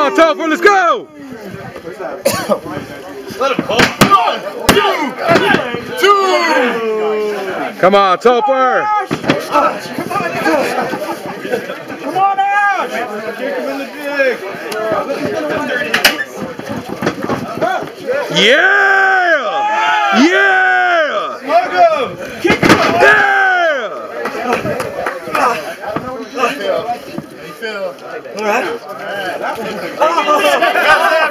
on, Topher, let's go! Let him go. 2! Come on, Topher! Come on out! Kick him in the dick. Yeah! Yeah! Hug him! Kick him! Yeah! All right.